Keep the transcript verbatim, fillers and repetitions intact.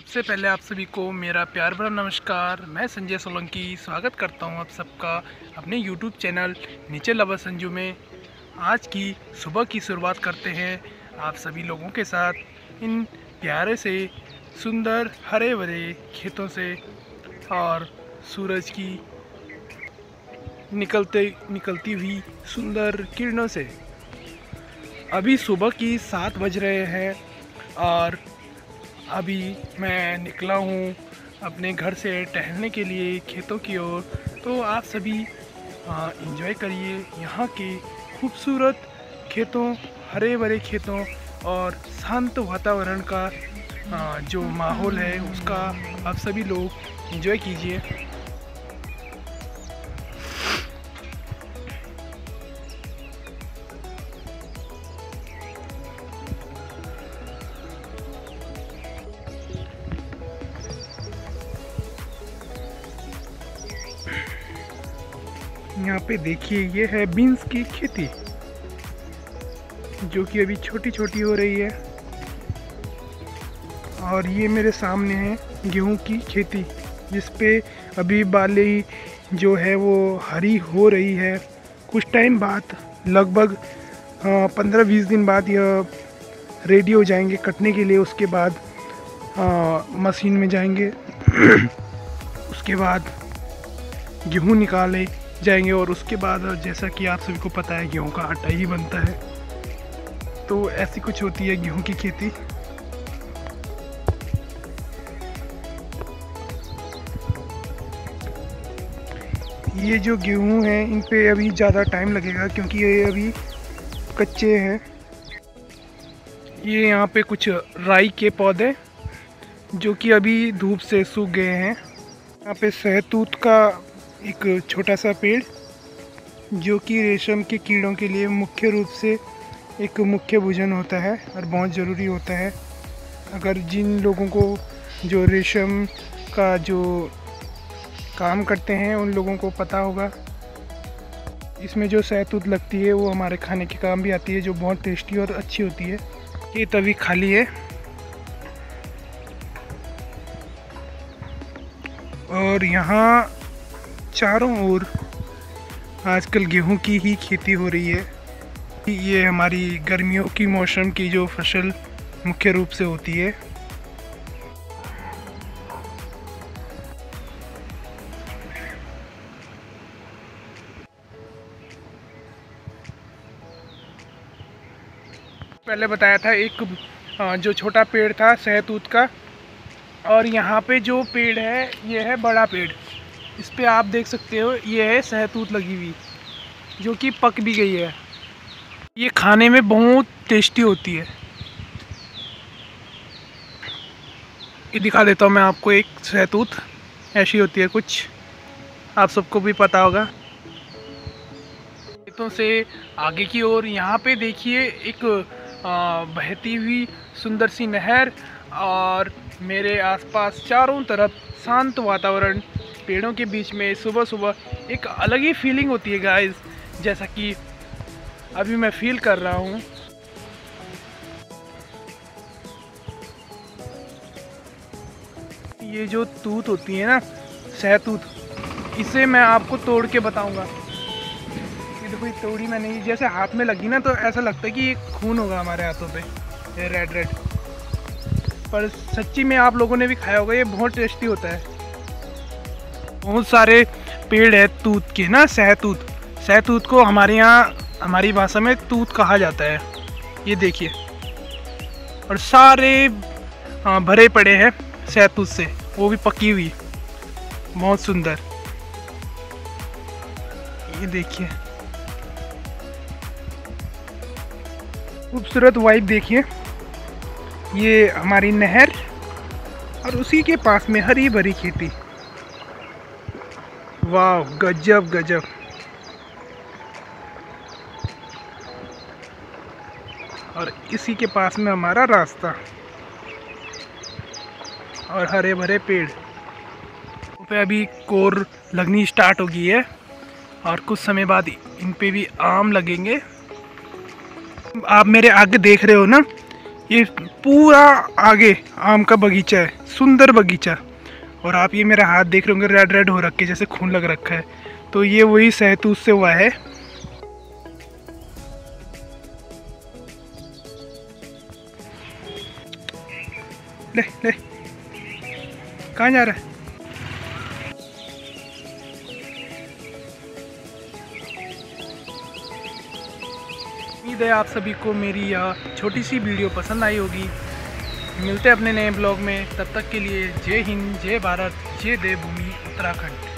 सबसे पहले आप सभी को मेरा प्यार भरा नमस्कार। मैं संजय सोलंकी स्वागत करता हूं आप सबका अपने YouTube channel nature lover Sanju में। आज की सुबह की शुरुआत करते हैं आप सभी लोगों के साथ इन प्यारे से सुंदर हरे भरे खेतों से और सूरज की निकलते निकलती हुई सुंदर किरणों से। अभी सुबह की सात बज रहे हैं और अभी मैं निकला हूँ अपने घर से टहलने के लिए खेतों की ओर। तो आप सभी एंजॉय करिए यहाँ के खूबसूरत खेतों, हरे भरे खेतों और शांत वातावरण का आ, जो माहौल है उसका आप सभी लोग एंजॉय कीजिए। यहाँ पे देखिए ये है बीन्स की खेती जो कि अभी छोटी छोटी हो रही है। और ये मेरे सामने है गेहूं की खेती जिस पे अभी बाली जो है वो हरी हो रही है। कुछ टाइम बाद लगभग पंद्रह बीस दिन बाद यह रेडी हो जाएंगे कटने के लिए। उसके बाद आ, मशीन में जाएंगे उसके बाद गेहूं निकाले जाएंगे और उसके बाद जैसा कि आप सभी को पता है गेहूं का आटा ही बनता है। तो ऐसी कुछ होती है गेहूं की खेती। ये जो गेहूं है इन पे अभी ज़्यादा टाइम लगेगा क्योंकि ये अभी कच्चे हैं। ये यहाँ पे कुछ राई के पौधे जो कि अभी धूप से सूख गए हैं। यहाँ पे सहतूत का एक छोटा सा पेड़ जो कि रेशम के कीड़ों के लिए मुख्य रूप से एक मुख्य भोजन होता है और बहुत ज़रूरी होता है। अगर जिन लोगों को जो रेशम का जो काम करते हैं उन लोगों को पता होगा। इसमें जो सहतूत लगती है वो हमारे खाने के काम भी आती है, जो बहुत टेस्टी और अच्छी होती है। ये तभी खाली है और यहाँ चारों ओर आजकल गेहूं की ही खेती हो रही है। ये हमारी गर्मियों की मौसम की जो फसल मुख्य रूप से होती है। पहले बताया था एक जो छोटा पेड़ था सहतूत का, और यहाँ पे जो पेड़ है ये है बड़ा पेड़। इस पे आप देख सकते हो ये है सहतूत लगी हुई जो कि पक भी गई है। ये खाने में बहुत टेस्टी होती है। ये दिखा देता हूँ मैं आपको, एक सहतूत ऐसी होती है कुछ, आप सबको भी पता होगा। खेतों से आगे की ओर यहाँ पे देखिए एक बहती हुई सुंदर सी नहर और मेरे आसपास चारों तरफ शांत वातावरण, पेड़ों के बीच में सुबह सुबह एक अलग ही फीलिंग होती है गाइस, जैसा कि अभी मैं फील कर रहा हूँ। ये जो तूत होती है ना, सहतूत, इसे मैं आपको तोड़ के बताऊंगा। ये देखो ये तोड़ी मैंने, जैसे हाथ में लगी ना तो ऐसा लगता है कि ये खून होगा हमारे हाथों पे, ये रेड रेड। पर सच्ची में आप लोगों ने भी खाया होगा, ये बहुत टेस्टी होता है। बहुत सारे पेड़ है तूत के ना, सहतूत। सहतूत को हमारे यहाँ हमारी भाषा में तूत कहा जाता है। ये देखिए, और सारे भरे पड़े हैं सहतूत से, वो भी पकी हुई, बहुत सुंदर। ये देखिए खूबसूरत वाइब देखिए। ये हमारी नहर और उसी के पास में हरी भरी खेती। वाह, गजब गजब। और इसी के पास में हमारा रास्ता और हरे भरे पेड़। पे अभी कोर लगनी स्टार्ट हो गई है और कुछ समय बाद इन पे भी आम लगेंगे। आप मेरे आगे देख रहे हो ना, ये पूरा आगे आम का बगीचा है, सुंदर बगीचा। और आप ये मेरा हाथ देख रहे होंगे, रेड रेड हो रखे, जैसे खून लग रखा है, तो ये वही सहतूत से हुआ है। ले ले, कहाँ जा रहा है? उम्मीद है आप सभी को मेरी यह छोटी सी वीडियो पसंद आई होगी। मिलते हैं अपने नए ब्लॉग में, तब तक के लिए जय हिंद, जय भारत, जय देवभूमि उत्तराखंड।